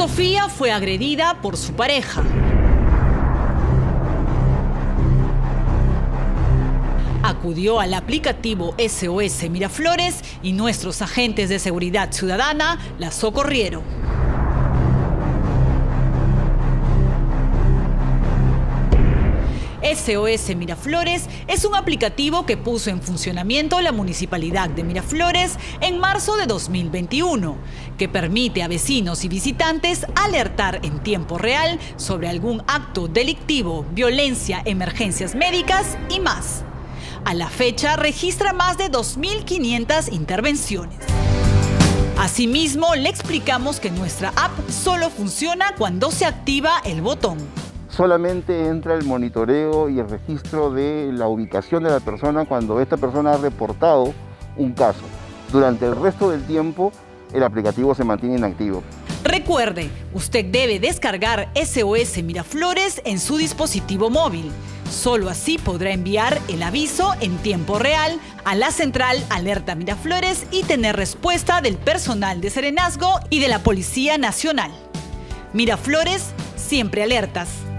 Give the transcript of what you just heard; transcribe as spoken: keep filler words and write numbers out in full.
Sofía fue agredida por su pareja. Acudió al aplicativo S O S Miraflores y nuestros agentes de seguridad ciudadana la socorrieron. S O S Miraflores es un aplicativo que puso en funcionamiento la Municipalidad de Miraflores en marzo de dos mil veintiuno, que permite a vecinos y visitantes alertar en tiempo real sobre algún acto delictivo, violencia, emergencias médicas y más. A la fecha registra más de dos mil quinientas intervenciones. Asimismo, le explicamos que nuestra app solo funciona cuando se activa el botón. Solamente entra el monitoreo y el registro de la ubicación de la persona cuando esta persona ha reportado un caso. Durante el resto del tiempo, el aplicativo se mantiene inactivo. Recuerde, usted debe descargar S O S Miraflores en su dispositivo móvil. Solo así podrá enviar el aviso en tiempo real a la central Alerta Miraflores y tener respuesta del personal de Serenazgo y de la Policía Nacional. Miraflores, siempre alertas.